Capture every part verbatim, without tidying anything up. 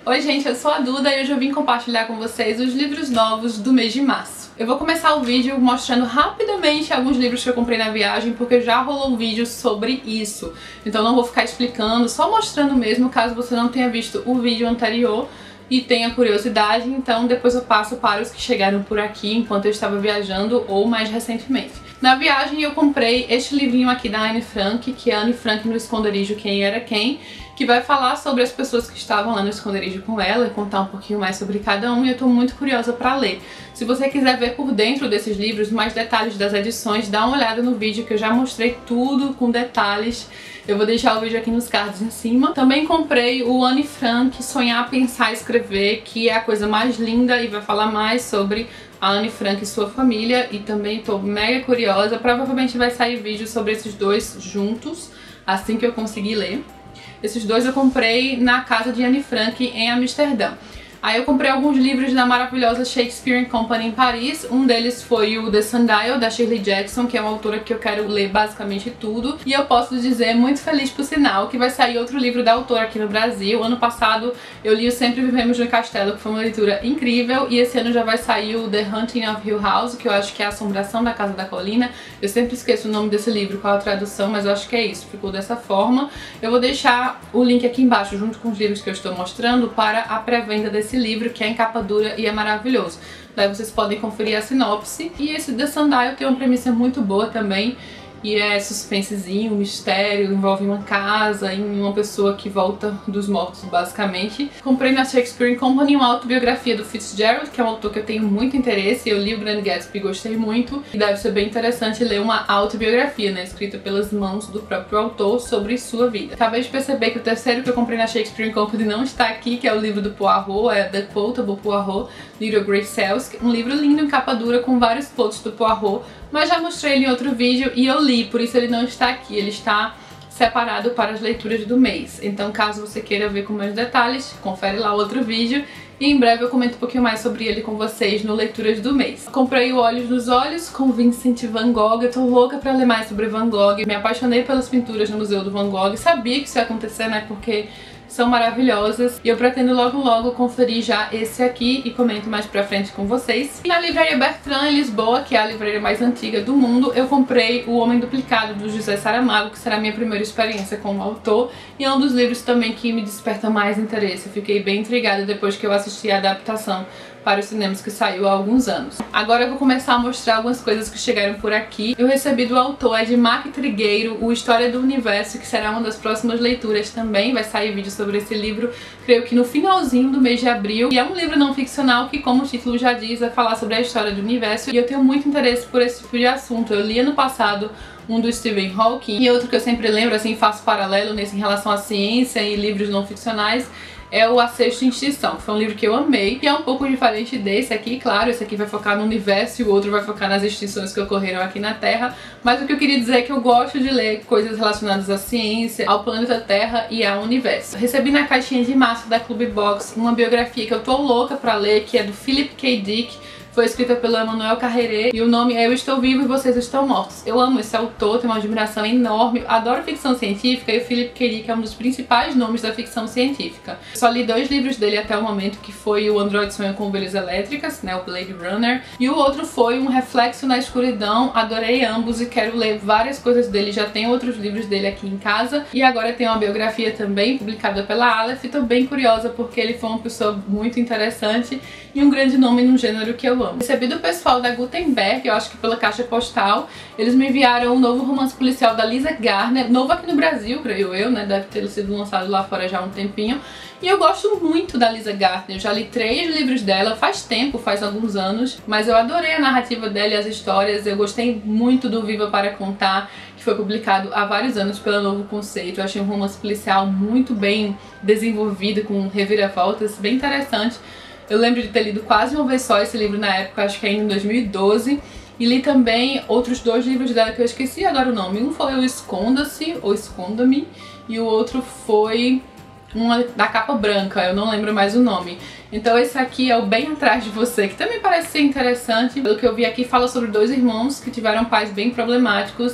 Oi gente, eu sou a Duda e hoje eu vim compartilhar com vocês os livros novos do mês de março. Eu vou começar o vídeo mostrando rapidamente alguns livros que eu comprei na viagem, porque já rolou um vídeo sobre isso. Então não vou ficar explicando, só mostrando mesmo, caso você não tenha visto o vídeo anterior e tenha curiosidade. Então depois eu passo para os que chegaram por aqui enquanto eu estava viajando ou mais recentemente. Na viagem eu comprei este livrinho aqui da Anne Frank, que é Anne Frank no esconderijo Quem Era Quem, que vai falar sobre as pessoas que estavam lá no esconderijo com ela e contar um pouquinho mais sobre cada um, e eu tô muito curiosa pra ler. Se você quiser ver por dentro desses livros mais detalhes das edições, dá uma olhada no vídeo que eu já mostrei tudo com detalhes. Eu vou deixar o vídeo aqui nos cards em cima. Também comprei o Anne Frank Sonhar, Pensar e Escrever, que é a coisa mais linda e vai falar mais sobre a Anne Frank e sua família, e também tô mega curiosa. Provavelmente vai sair vídeo sobre esses dois juntos, assim que eu conseguir ler. Esses dois eu comprei na casa de Anne Frank em Amsterdã. Aí eu comprei alguns livros da maravilhosa Shakespeare and Company em Paris. Um deles foi o The Sundial, da Shirley Jackson, que é uma autora que eu quero ler basicamente tudo. E eu posso dizer, muito feliz por sinal, que vai sair outro livro da autora aqui no Brasil. Ano passado eu li o Sempre Vivemos no Castelo, que foi uma leitura incrível. E esse ano já vai sair o The Haunting of Hill House, que eu acho que é a Assombração da Casa da Colina. Eu sempre esqueço o nome desse livro, qual a tradução, mas eu acho que é isso, ficou dessa forma. Eu vou deixar o link aqui embaixo, junto com os livros que eu estou mostrando, para a pré-venda desse livro, que é em capa dura e é maravilhoso. Daí vocês podem conferir a sinopse. E esse The Sundial tem uma premissa muito boa também, e é suspensezinho, mistério, envolve uma casa e uma pessoa que volta dos mortos, basicamente. Comprei na Shakespeare and Company uma autobiografia do Fitzgerald, que é um autor que eu tenho muito interesse. Eu li o Grande Gatsby e gostei muito, e deve ser bem interessante ler uma autobiografia, né, escrita pelas mãos do próprio autor sobre sua vida. Acabei de perceber que o terceiro que eu comprei na Shakespeare and Company não está aqui, que é o livro do Poirot, é The Quotable Poirot, Little Grey Cells, um livro lindo em capa dura com vários quotes do Poirot, mas já mostrei ele em outro vídeo e eu li, por isso ele não está aqui, ele está separado para as leituras do mês. Então caso você queira ver com mais detalhes, confere lá o outro vídeo e em breve eu comento um pouquinho mais sobre ele com vocês no Leituras do Mês. Comprei o Olhos nos Olhos com Vincent van Gogh. Eu tô louca pra ler mais sobre Van Gogh, me apaixonei pelas pinturas no Museu do Van Gogh, sabia que isso ia acontecer, né, porque são maravilhosas, e eu pretendo logo logo conferir já esse aqui e comento mais pra frente com vocês. E na livraria Bertrand em Lisboa, que é a livraria mais antiga do mundo, eu comprei O Homem Duplicado, do José Saramago, que será a minha primeira experiência como autor, e é um dos livros também que me desperta mais interesse. Eu fiquei bem intrigada depois que eu assisti a adaptação para os cinemas que saiu há alguns anos. Agora eu vou começar a mostrar algumas coisas que chegaram por aqui. Eu recebi do autor Edmark Trigueiro o História do Universo, que será uma das próximas leituras também. Vai sair vídeo sobre esse livro, creio que no finalzinho do mês de abril. E é um livro não ficcional que, como o título já diz, vai falar sobre a história do universo. E eu tenho muito interesse por esse tipo de assunto. Eu li ano passado um do Stephen Hawking, e outro que eu sempre lembro, assim, faço paralelo nesse em relação à ciência e livros não ficcionais, é o A Sexta Extinção, que foi um livro que eu amei, que é um pouco diferente desse aqui, claro, esse aqui vai focar no universo e o outro vai focar nas extinções que ocorreram aqui na Terra, mas o que eu queria dizer é que eu gosto de ler coisas relacionadas à ciência, ao planeta Terra e ao universo. Recebi na caixinha de massa da Clube Box uma biografia que eu tô louca pra ler, que é do Philip K. Dick. Foi escrita pelo Emmanuel Carréré e o nome é Eu Estou Vivo e Vocês Estão Mortos. Eu amo esse autor, tenho uma admiração enorme, adoro ficção científica, e o Philip K. Dick é um dos principais nomes da ficção científica. Eu só li dois livros dele até o momento, que foi o Android Sonha com Ovelhas Elétricas, né, o Blade Runner, e o outro foi Um Reflexo na Escuridão. Adorei ambos e quero ler várias coisas dele, já tenho outros livros dele aqui em casa, e agora tem uma biografia também, publicada pela Aleph, e tô bem curiosa porque ele foi uma pessoa muito interessante e um grande nome num gênero que eu amo. Recebi do pessoal da Gutenberg, eu acho que pela caixa postal, eles me enviaram um novo romance policial da Lisa Garner, novo aqui no Brasil, creio eu, né, deve ter sido lançado lá fora já há um tempinho, e eu gosto muito da Lisa Garner. Eu já li três livros dela, faz tempo, faz alguns anos, mas eu adorei a narrativa dela e as histórias. Eu gostei muito do Viva para Contar, que foi publicado há vários anos pela Novo Conceito. Eu achei um romance policial muito bem desenvolvido, com reviravoltas, bem interessante. Eu lembro de ter lido quase uma vez só esse livro na época, acho que ainda em dois mil e doze. E li também outros dois livros dela que eu esqueci agora o nome. Um foi o Esconda-se, ou Esconda-me, e o outro foi uma da capa branca, eu não lembro mais o nome. Então esse aqui é o Bem Atrás de Você, que também parece ser interessante. Pelo que eu vi aqui, fala sobre dois irmãos que tiveram pais bem problemáticos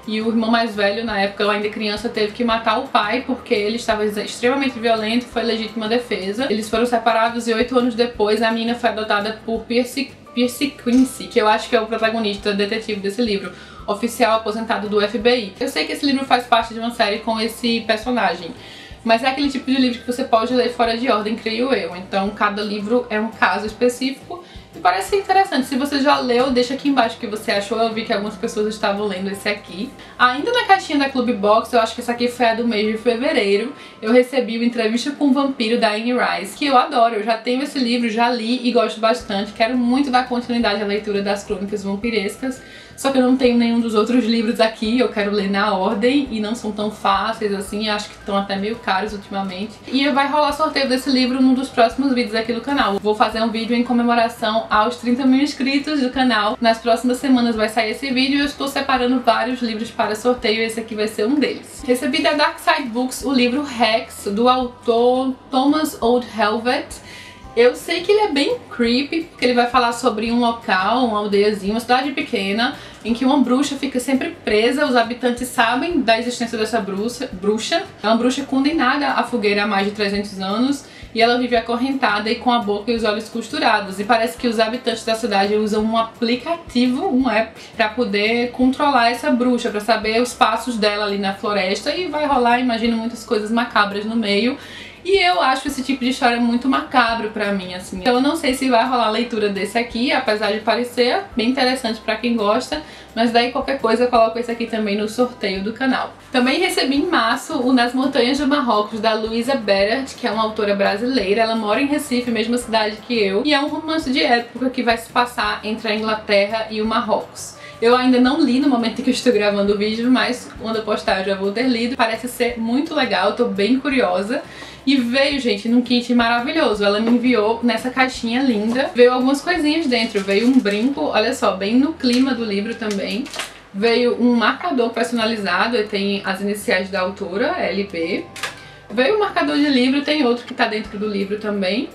e o irmão mais velho, na época, ainda criança, teve que matar o pai porque ele estava extremamente violento e foi legítima defesa. Eles foram separados e oito anos depois a menina foi adotada por Percy, Percy Quincy, que eu acho que é o protagonista detetive desse livro, oficial aposentado do F B I. Eu sei que esse livro faz parte de uma série com esse personagem, mas é aquele tipo de livro que você pode ler fora de ordem, creio eu. Então cada livro é um caso específico e parece interessante. Se você já leu, deixa aqui embaixo o que você achou. Eu vi que algumas pessoas estavam lendo esse aqui. Ainda na caixinha da Clube Box, eu acho que essa aqui foi a do mês de fevereiro, eu recebi o Entrevista com o Vampiro, da Anne Rice, que eu adoro. Eu já tenho esse livro, já li e gosto bastante. Quero muito dar continuidade à leitura das crônicas vampirescas, só que eu não tenho nenhum dos outros livros aqui, eu quero ler na ordem e não são tão fáceis assim, acho que estão até meio caros ultimamente. E vai rolar sorteio desse livro num dos próximos vídeos aqui do canal. Vou fazer um vídeo em comemoração aos trinta mil inscritos do canal. Nas próximas semanas vai sair esse vídeo e eu estou separando vários livros para sorteio e esse aqui vai ser um deles. Recebi da Dark Side Books o livro Rex, do autor Thomas Oldhelvet. Eu sei que ele é bem creepy, porque ele vai falar sobre um local, uma aldeiazinha, uma cidade pequena, em que uma bruxa fica sempre presa. Os habitantes sabem da existência dessa bruxa. bruxa. É uma bruxa condenada à fogueira há mais de trezentos anos, e ela vive acorrentada e com a boca e os olhos costurados. E parece que os habitantes da cidade usam um aplicativo, um app, pra poder controlar essa bruxa, pra saber os passos dela ali na floresta, e vai rolar, imagino, muitas coisas macabras no meio. E eu acho esse tipo de história muito macabro pra mim, assim. Então eu não sei se vai rolar a leitura desse aqui, apesar de parecer bem interessante pra quem gosta, mas daí qualquer coisa eu coloco esse aqui também no sorteio do canal. Também recebi em março o Nas Montanhas do Marrocos, da Louisa Bedard, que é uma autora brasileira. Ela mora em Recife, mesma cidade que eu, e é um romance de época que vai se passar entre a Inglaterra e o Marrocos. Eu ainda não li no momento em que eu estou gravando o vídeo, mas quando eu postar eu já vou ter lido. Parece ser muito legal, eu tô bem curiosa. E veio, gente, num kit maravilhoso. Ela me enviou nessa caixinha linda. Veio algumas coisinhas dentro. Veio um brinco, olha só, bem no clima do livro também. Veio um marcador personalizado, e tem as iniciais da autora, L B. Veio um marcador de livro, tem outro que tá dentro do livro também.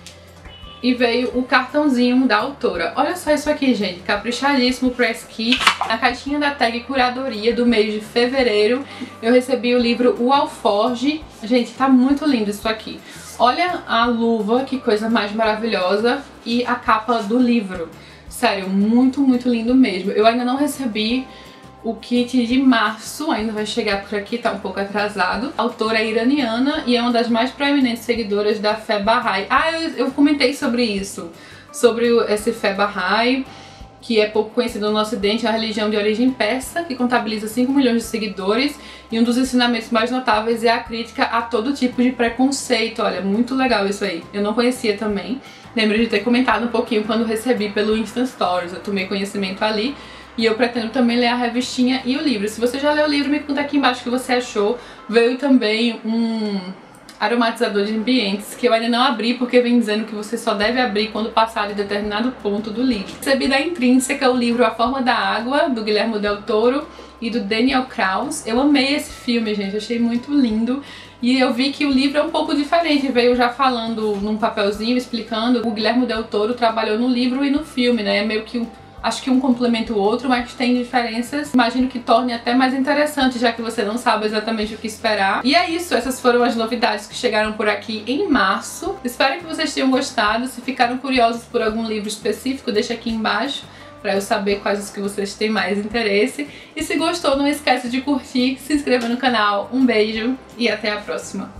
E veio o cartãozinho da autora. Olha só isso aqui, gente, caprichadíssimo press kit. Na caixinha da tag curadoria do mês de fevereiro, eu recebi o livro O Alforge. Gente, tá muito lindo isso aqui. Olha a luva, que coisa mais maravilhosa, e a capa do livro. Sério, muito, muito lindo mesmo. Eu ainda não recebi o kit de março, ainda vai chegar por aqui, tá um pouco atrasado. A autora é iraniana e é uma das mais proeminentes seguidoras da fé Bahá'í. Ah, eu, eu comentei sobre isso, sobre o, esse fé Bahá'í, que é pouco conhecido no ocidente, é uma religião de origem persa, que contabiliza cinco milhões de seguidores, e um dos ensinamentos mais notáveis é a crítica a todo tipo de preconceito. Olha, muito legal isso aí. Eu não conhecia também. Lembro de ter comentado um pouquinho quando recebi pelo Insta Stories, eu tomei conhecimento ali. E eu pretendo também ler a revistinha e o livro. Se você já leu o livro, me conta aqui embaixo o que você achou. Veio também um aromatizador de ambientes, que eu ainda não abri, porque vem dizendo que você só deve abrir quando passar de determinado ponto do livro. Recebi da Intrínseca o livro A Forma da Água, do Guilherme Del Toro e do Daniel Kraus. Eu amei esse filme, gente, achei muito lindo. E eu vi que o livro é um pouco diferente, veio já falando num papelzinho, explicando. O Guilherme Del Toro trabalhou no livro e no filme, né? É meio que um... acho que um complementa o outro, mas tem diferenças. Imagino que torne até mais interessante, já que você não sabe exatamente o que esperar. E é isso, essas foram as novidades que chegaram por aqui em março. Espero que vocês tenham gostado. Se ficaram curiosos por algum livro específico, deixa aqui embaixo pra eu saber quais os que vocês têm mais interesse. E se gostou, não esquece de curtir, se inscrever no canal. Um beijo e até a próxima!